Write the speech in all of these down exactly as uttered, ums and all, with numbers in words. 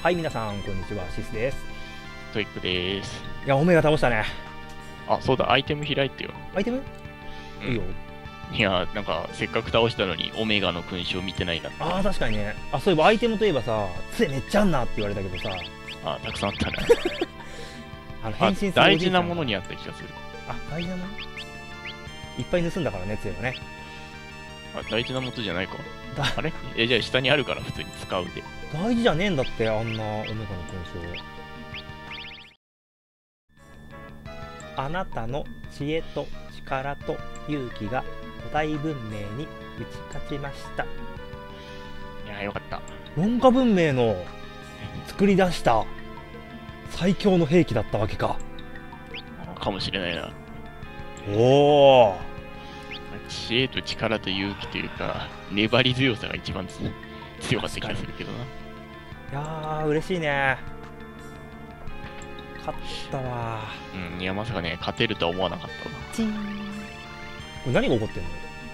はい、皆さん、こんにちは、シスです。 トイックです。 いや、オメガ倒したね。 あ、そうだ、アイテム開いてよ。 アイテム、 うん、 いいよ。 いや、なんか、せっかく倒したのに、オメガの勲章見てないなって。 ああ、確かにね。あ、そういえばアイテムといえばさ、杖めっちゃあんなって言われたけどさ。 あ、たくさんあったな。 あの変身する大事なものにあった気がする。 あ、大事なものいっぱい盗んだからね、杖はね。 あ、大事なものじゃないか。あれえ、じゃあ下にあるから普通に使うで。 大事じゃねえんだって、あんなオメガの勲章。あなたの知恵と力と勇気が古代文明に打ち勝ちました。 いや、よかった。 文化文明の作り出した最強の兵器だったわけか。 かもしれないな。 おお。 知恵と力と勇気というか、粘り強さが一番強かった気がするけどな。いやー、嬉しいね。勝ったわ。 うん、いや、まさかね、勝てるとは思わなかったわ。 チーン。これ何が起こってん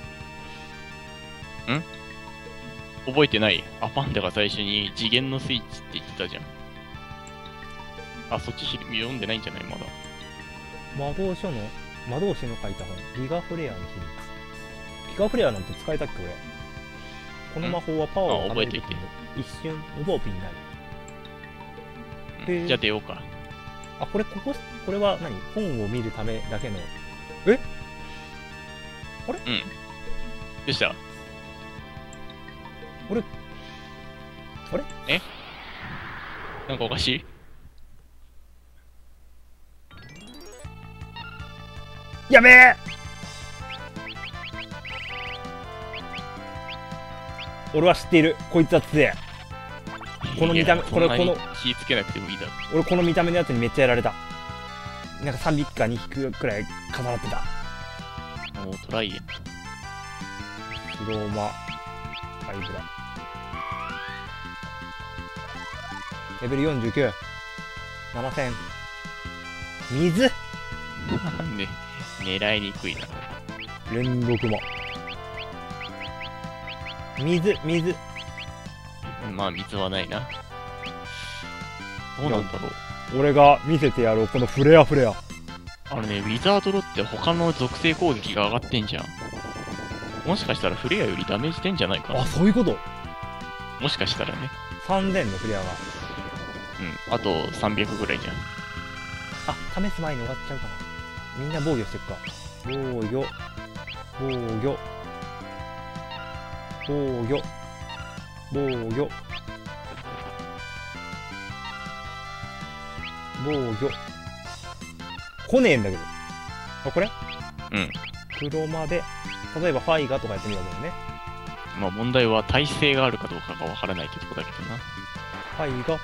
の？ ん覚えてない？あ、パンダが最初に次元のスイッチって言ってたじゃん。あ、そっち読んでないんじゃないまだ。 魔導書の、魔導士の書いた本、ギガフレアの秘密。ギガフレアなんて使えたっけ俺。この魔法はパワーを覚えていて。 一瞬、無防備になる。 うん、じゃあ出ようか。 あ、これ、ここ、これは何？本を見るためだけの。え？あれ？ うん。どうした？ あれ？あれ？ え？なんかおかしい？ やべえ！俺は知っている。こいつは強え。この見た目、これこの気つけなくてもいいだろ。 俺この見た目のやつにめっちゃやられた。なんかさんびきかにひきくらい重なってた。 もうトライエント。 白馬ファイブラ。レベルよんじゅうきゅう。ななせん。水ね、狙いにくいな。 連続も。水、水。 まあ、水はないな。どうなんだろう。俺が見せてやろう、このフレアフレア。 あのね、ウィザードロって他の属性攻撃が上がってんじゃん。もしかしたらフレアよりダメージ出んじゃないかな。 あ、そういうこと？ もしかしたらね。 さんぜんのフレアが。 うん、あとさんびゃくぐらいじゃん。 あ、試す前に終わっちゃうかな。みんな防御していくか。防御。防御。防御。防御。防御。来ねえんだけど。あ、これ？ うん。 黒間で、例えばファイガとかやってみるわけだよね。 まあ問題は耐性があるかどうかがわからないってとこだけどな。 ファイガ。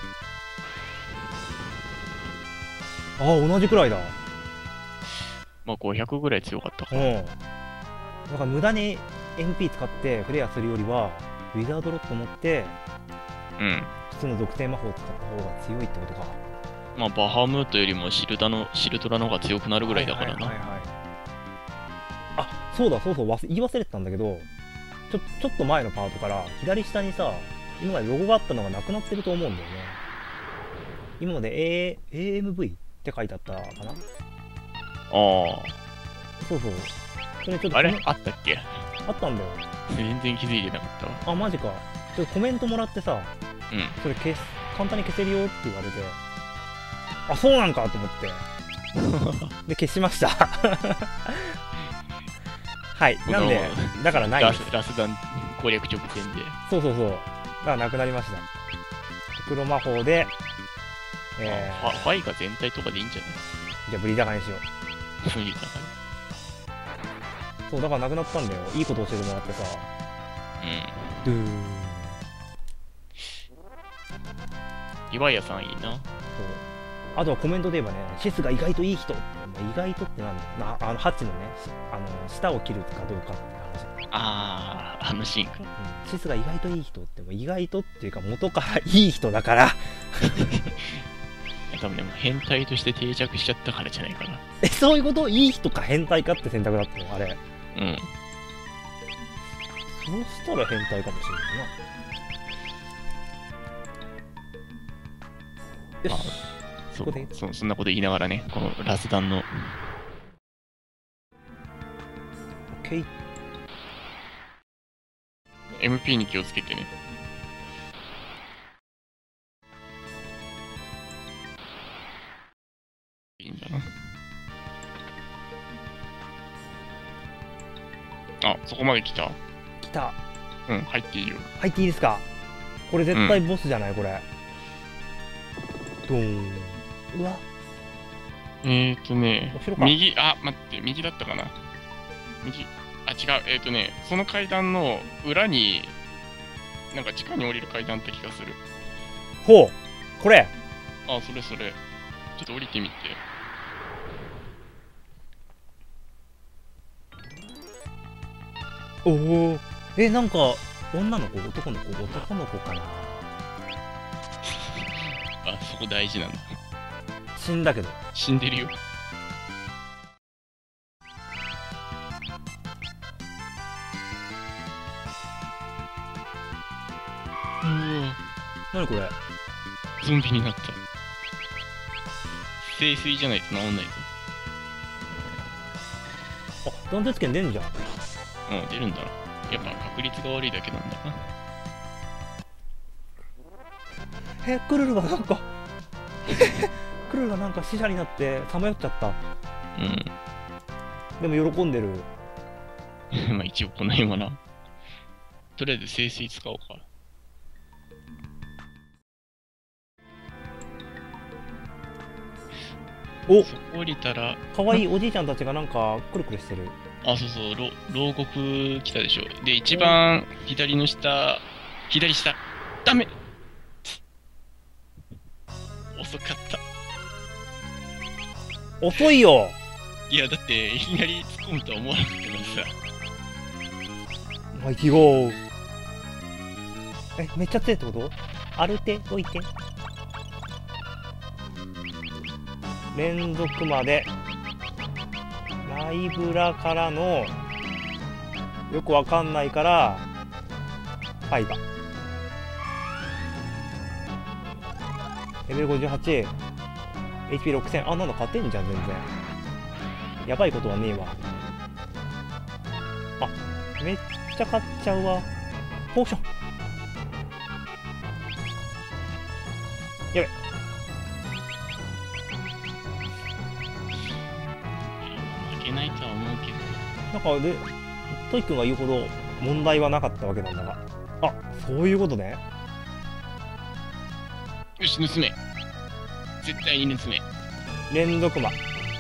ああ、同じくらいだ。 まあごひゃくぐらい強かったかな。うん。だから無駄に エムピー 使ってフレアするよりは、ウィザードロット持って、 うん。 普通の属性魔法を使った方が強いってことか。 まあバハムートよりもシルダの、シルトラの方が強くなるぐらいだからな。 はいはいはいはい。あ、そうだそうそう、忘言い忘れてたんだけど、ちょ、ちょっと前のパートから左下にさ、今までロゴがあったのがなくなってると思うんだよね。今まで A、エーエムブイ って書いてあったかな。ああ。そうそう。それちょっとあれあったっけ？ あったんだよ。 全然気づいてなかったわ。 あ、マジか。ちょっとコメントもらってさ、 うん。 それ消す、簡単に消せるよって言われて、あ、そうなんかと思って。で、消しました。はい。なんで、だからないです。 ラスダン攻略直前で。 そうそうそう。だからなくなりました。黒魔法で、 えー、ファイが全体とかでいいんじゃない？ じゃあブリ高にしよう。 ブリ高に。 そう、だからなくなったんだよ。いいこと教えてもらってさ。 うん。 ドゥーン。 リヴァイアさんいいな。そう。 あとはコメントで言えばね、シスが意外といい人。意外とってなんだろうな。あの、ハッチのね、あの、舌を切るかどうかって話。 あー、あのシーンか。 うん。シスが意外といい人って、も意外とっていうか元からいい人だから。 多分ね、もう変態として定着しちゃったからじゃないかな。 え、そういうこと？いい人か変態かって選択だったのあれ。 うん。 そうしたら変態かもしれないな。 よしあそここでそそんなこと言いながらね、このラスダンの OK。 エムピー に気をつけてね。いいんだな。あ、そこまで来た。 来た。 うん、入っていいよ。 入っていいですか？これ絶対ボスじゃない、これ。ドーン。うわ。 えーとね後ろ、か右、あ、待って、右だったかな。右、あ、違う、えーとね、その階段の裏に、なんか地下に降りる階段って気がする。 ほう。これ。 あ、それそれ。ちょっと降りてみて。 おお。え、なんか、女の子、男の子、男の子かな。 あ、そこ大事なんだ。 死んだけど。 死んでるよ。うわ、 何これ。 ゾンビになった。聖水じゃないと治んないぞ。 あ、断鉄剣出んじゃん。 うん、出るんだ。やっぱ確率が悪いだけなんだな。 え、クルルがなんかクルルがなんか死者になってさまよっちゃった。 うでも喜んでる。 ん。まあ一応この辺はな。とりあえず聖水使おうか。 お、 そこ降りたら、 かわいいおじいちゃんたちがなんかくるくるしてる。 あ、そうそう、ろ牢獄来たでしょ。で、一番左の下、左下、ダメ遅かった。 遅いよ。 いや、だって、いきなり突っ込むとは思わなかったからさ。 マイティゴー。え、めっちゃ強いってこと？アルテどいて。連続までライブラからのよくわかんないからファイバーレベルごじゅうはち エイチピーろくせん。 あ、なんだ勝てんじゃん全然。やばいことはねえわ。あ、めっちゃ勝っちゃうわ。ポーションやべ。 負けないとは思うけど。 なんかでトイ君が言うほど問題はなかったわけなんだが。あ、そういうことね。 よし、盗め。絶対に盗め。 連続魔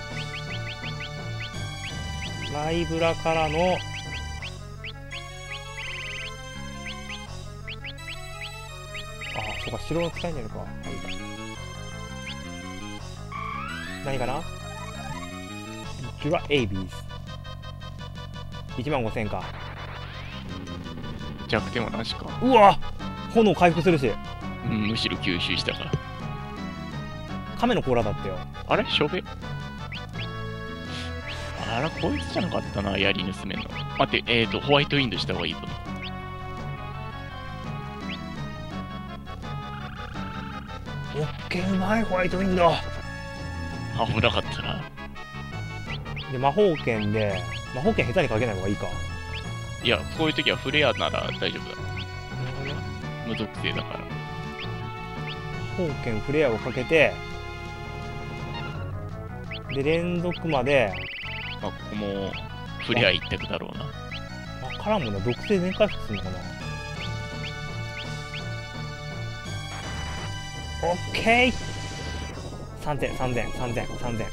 ライブラからのあ、そうか、城の使いになるか。はい、何かな。ジュラエイビーズいちまんごせんか。 弱点はなしか。 うわ、炎回復するし。 うん、むしろ吸収したから。 亀の甲羅だったよ。 あれしょべ。あら、こいつじゃなかったな、槍盗めんの。待って、えーと、ホワイトウィンドした方がいいと思う。 オッケー、うまい、ホワイトウィンド。 危なかったな。 で、魔法剣で、魔法剣下手にかけない方がいいか。 いや、こういう時はフレアなら大丈夫だ。無属性だから。 魔法剣フレアをかけて、で、連続まで、 まあ、ここもフレア一択だろうな。 わからんもんな、毒性全回復するのかな。オッケー !さんぜん、さんぜん、さんぜん、さんぜん。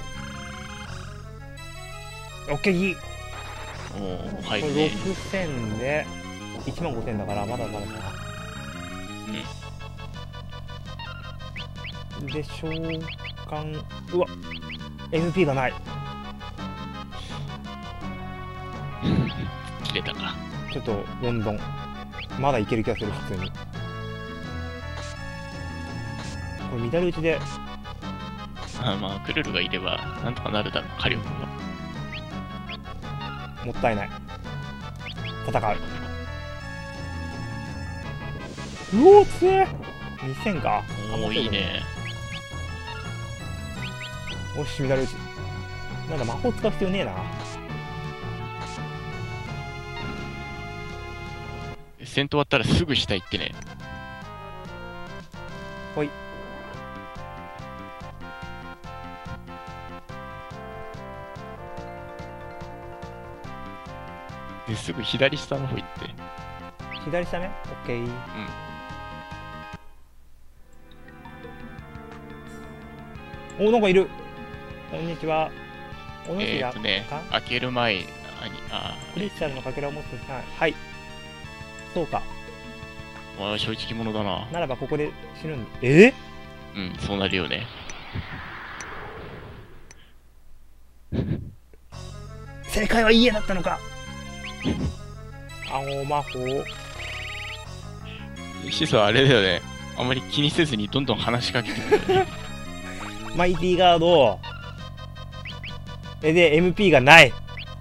オッケー、いい。 おー、はいこれね。 ろくせんでいちまんごせんだから、まだまだかな。で、召喚、うわ、エムピー がない。 切れたか。 ちょっと、どんどん。まだいける気がする、普通に。これ、乱れ打ちで。 あまあ、クルルがいれば、なんとかなるだろう、火力が。 もったいない。戦う。うおー、強え。にせんか。 おー、いいね。 おし、乱れ打ち。なんだ、魔法使う必要ねえな。 戦闘終わったらすぐ下行ってね。 ほい。 ですぐ左下の方行って。 左下ね。オッケー。 うん。 お、なんかいる。こんにちは。お主えやーっとね、 か開ける前に、あクリスチャルのかけらを持つさん。はい。そうか。 あ、正直者だな。 ならばここで死ぬんえうん、そうなるよね。 正解は家だったのか。青魔法。 シスはあれだよね。あんまり気にせずにどんどん話しかけてくるよね。 マイティーガード。え、で、エムピー がない。 ん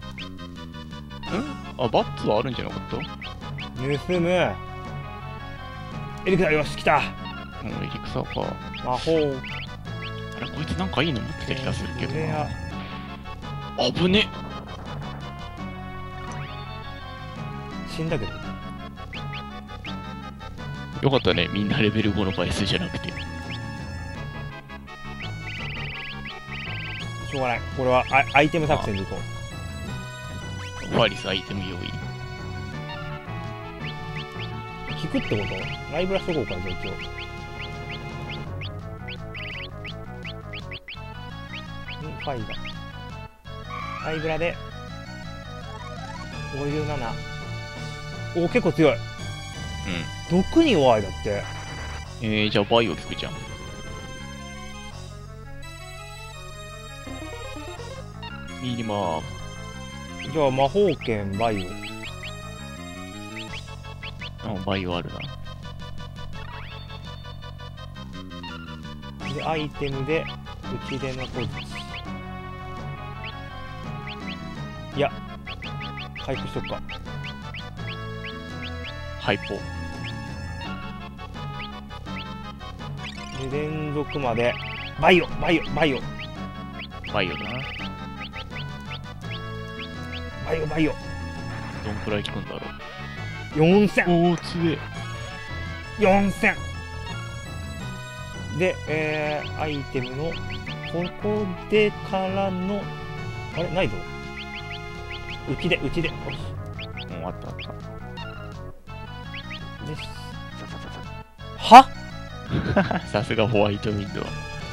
あ、バッツはあるんじゃなかった盗む。エリクサー、よし、来た。 もうエリクサーか。 魔法。 あれ、こいつなんかいいの持ってた気がするけどレア。 な。危ね。 死んだけど。 よかったね、みんなレベルごの倍数じゃなくて。 しょうがない。これはアアイテム作戦でいこう。 ファリスアイテム用意。 引くってことライブラしとこうか、じゃあ一応。んファイが。ライブラで、ごじゅうなな。お、結構強い。 うん。 毒に弱いだって。 えー、じゃあバイオ効くじゃん。ミニマー。 じゃあ魔法剣バイあ、バイオあるな。 オ。で、アイテムで、打ち出のポジ。いや、回復しとくか。 ハイポ。 で、連続まで、バイオバイオバイオバイオだな。 バイオバイオどんくらい効くんだろよんせんう。おー、強え。 よんせんで、えー、アイテムの、ここでからの、あれないぞ。うちで、うちで、よし。 もうあったあった。 です。はさすがホワイトウィンドウ。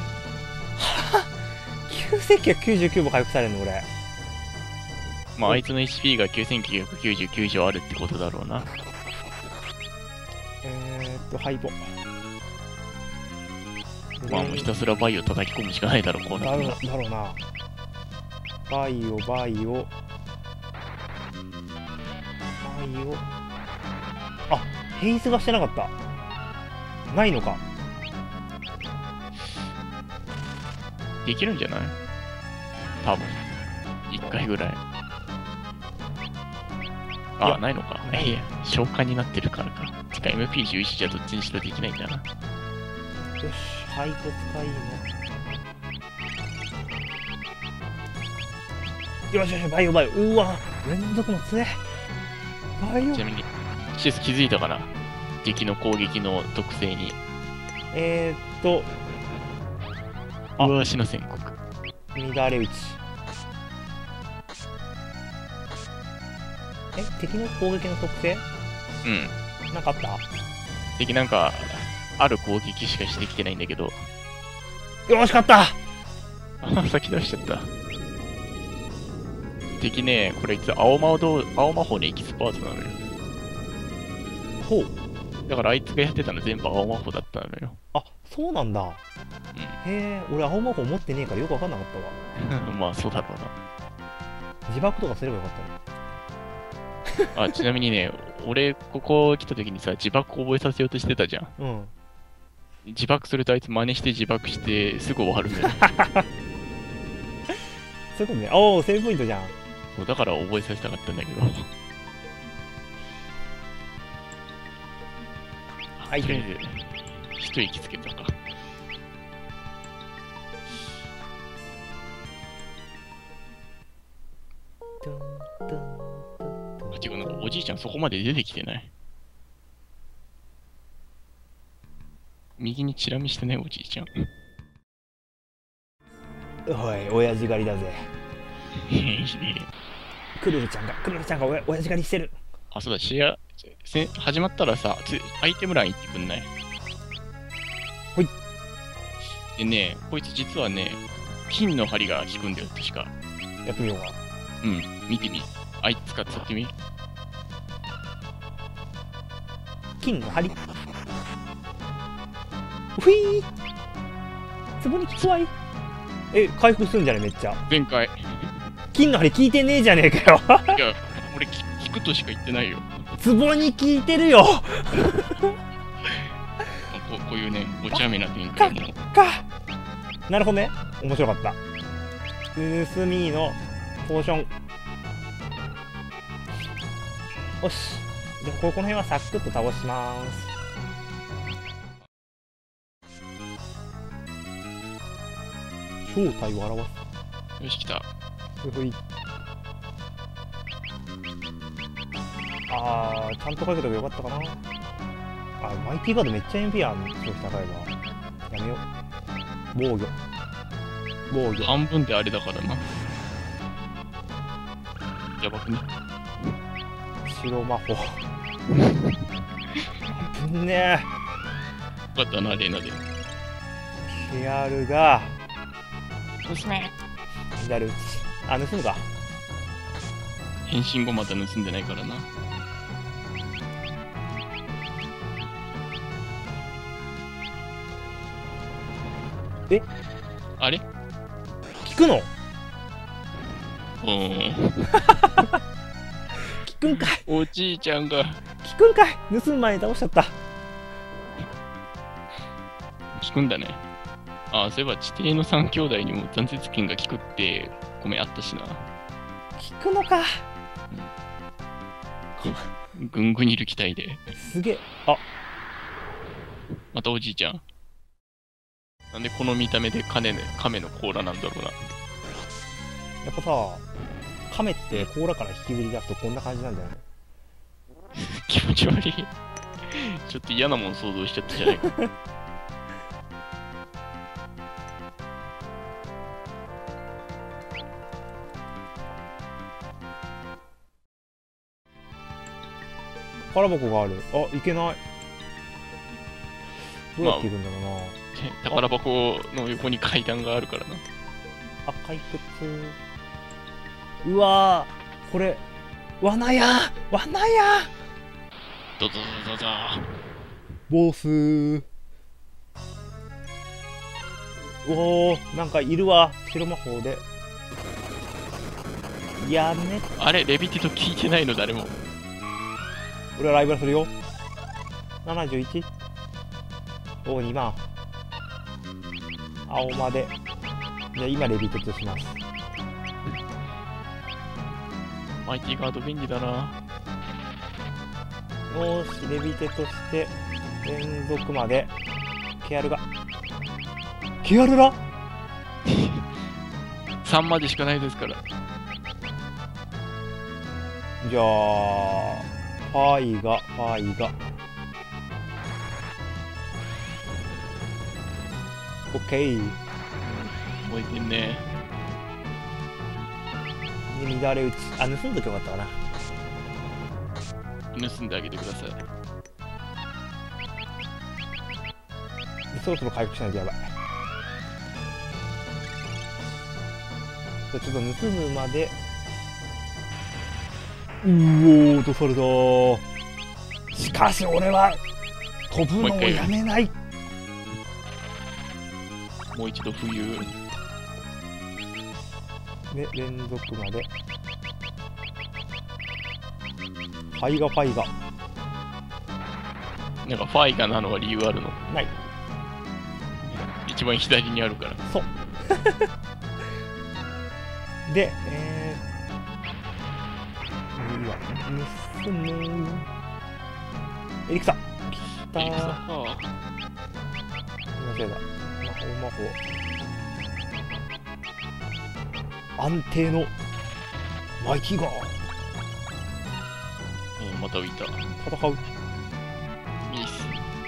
きゅうせんきゅうひゃくきゅうじゅうきゅうも回復されるの俺。 まあ、あいつの エイチピー がきゅうせんきゅうひゃくきゅうじゅうきゅう以上あるってことだろうな。 えーっと、ハイボ。 まあ、もうひたすらバイオ叩き込むしかないだろう、こうなるだろうだろうな。バイオ、バイオ。バイオ。あ、ヘイスがしてなかった。ないのか。 できるんじゃない多分。いっかいぐらい。 いやあ、ないのか。 ないいや、召喚になってるからか。てか エムピーじゅういち じゃどっちにしろできないんだな。 よし、ハイト使いの。よしよし、バイオバイオ。うわ、連続も強え。バイオち。なみに、シス気づいたかな敵の攻撃の特性に。 えーっと、あうわ、死の宣告。 乱れ打ち。え、敵の攻撃の特性うん。 なんかあった？ 敵なんか、ある攻撃しかしてきてないんだけど。 よーし、勝った。 あ、先出しちゃった。敵ね、これ実は青魔法、青魔法のエキスパートなのよ。 ほう。 だからあいつがやってたの全部青魔法だったのよ。 あ、そうなんだ。 うん。 へえ、俺青魔法持ってねえからよくわかんなかったわ。 まあそうだろう自爆とかすればよかったね。 な。あ、ちなみにね、俺、ここ来た時にさ、自爆覚えさせようとしてたじゃん。 うん。 自爆するとあいつ真似して自爆してすぐ終わるんだよ。 そういうことね。おお、セーブポイントじゃん。 そうだから覚えさせたかったんだけど。 はい、 とりあえず、一息つけたか。 トゥントゥントゥントゥンあ、違う、なんかおじいちゃんそこまで出てきてない。右にチラ見してないおじいちゃん。 おい、親父狩りだぜ。クルルちゃんが、クルルちゃんが親親父狩りしてる。 あ、そうだ、試合、せ始まったらさ、つアイテム欄行ってくんない？ ほい。 でね、こいつ実はね、金の針が効くんだよ、確か。 やってみようか。 うん、見てみ。あいつ使ってみ。 金の針。ふいー。ツボに効くわい。え、回復するんじゃねめっちゃ。 前回。 金の針効いてねえじゃねえかよ。 いや、俺、効くとしか言ってないよ。 ツボに効いてるよ。 ここういうね、お茶目な展開も。 か。なるほどね。面白かった。盗みのポーション。よし。じゃあ、ここの辺はサクッと倒します。正体を表す。 よし、来た。 ふふい。あー、ちゃんとかけとけばよかったかな。あ、マイティガードめっちゃ エムピー あんの。高いわ。やめよう。防御。防御。 半分であれだからな。やばくね。 白魔法。危ねえ。 よかったな、レーナで。 ヒアルが。 娘。 左打ち。あ、盗むか。 変身後また盗んでないからな。 えあれ聞くのおー。 聞くんかい。 おじいちゃんが。 聞くんかい。盗む前に倒しちゃった。 聞くんだね。ああ、そういえば地底の三兄弟にも残雪剣が効くって米あったしな。 聞くのか。 ぐんぐにいる機体で。 すげえ。あ、 またおじいちゃん。なんでこの見た目で亀,、ね、亀の甲羅なんだろうな。 やっぱさ、亀って甲羅から引きずり出すとこんな感じなんだよね。 気持ち悪い。ちょっと嫌なもん想像しちゃったじゃないか。 空箱がある。あ、いけない。どうやっていくんだろうな。 宝箱の横に階段があるからな。 あ、解決。うわー、これ、罠や罠やドドドドドボスー。おー、なんかいるわ。白魔法で。やめ。 あれ、レビティト聞いてないの誰も。 俺はライバルするよ。ななじゅういち。おお、にまん。青まで。じゃあ今レビテッドします。 マイティガード便利だな。 よーし、レビテッドして、連続まで。ケアルが。ケアルラさんまでしかないですから。 じゃあ、ファイが、ファイが。オッケー。 覚えてんね。 で、乱れ打ち。あ、盗んどきゃよかったかな。 盗んであげてください。 でそろそろ回復しないとやばい。じゃあちょっと盗むまで。うおー、落とされたー。しかし俺は飛ぶのをやめない。 もう一度冬。 で、連続まで。ファイガファイガ。 なんかファイガなのは理由あるの？ ない。 一番左にあるから。 そう。で、えー、うわ、盗む。エリクサ。きたー。 エリクサか。 間違えた。魔法魔法。安定のマイティガーうん、また浮いた。 戦う。 ミス。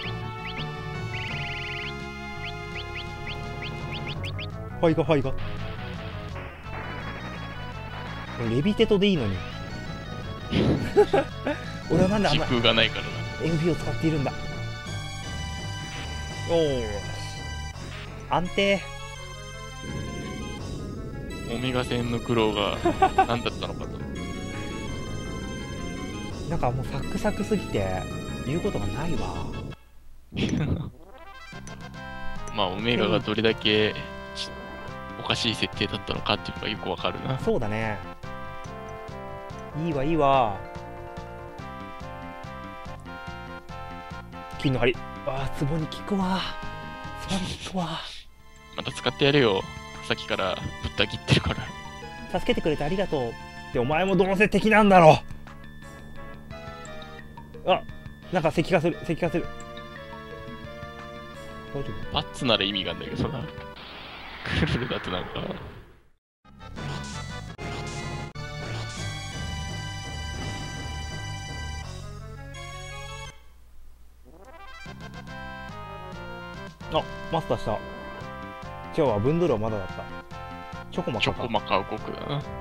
ファイガファイガ。レビテトでいいのに俺はなんであんな時空がないからな。 エムピー を使っているんだ。おーし安定。 オメガ戦の苦労が何だったのかと。 なんかもうサクサクすぎて言うことがないわ。 まあオメガがどれだけちおかしい設定だったのかっていうのがよくわかるな。 そうだね。いいわいいわ。金の針。ああ、壺に効くわ。壺に効くわ。 また使ってやれよ。さっきからぶった切ってるから。 助けてくれてありがとう。ってお前もどうせ敵なんだろう。あ、なんか石化する、石化する。大丈夫？ バッツなら意味があるんだけどな。クルルだとなんか。 あ、マスターした。今日はブンドルはまだだった。チョコマカか。 チョコマカ動くだな。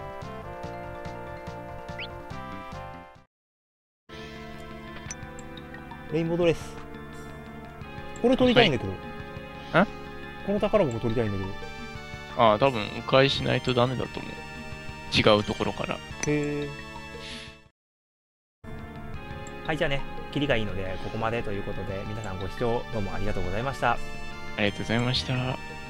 レインボードレス。これ取りたいんだけど。 はい、 この宝箱取りたいんだけど。 ああ、多分迂回しないとダメだと思う。違うところから。 へえ。はい、じゃあね、キリがいいのでここまでということで、皆さんご視聴どうもありがとうございました。 ありがとうございました。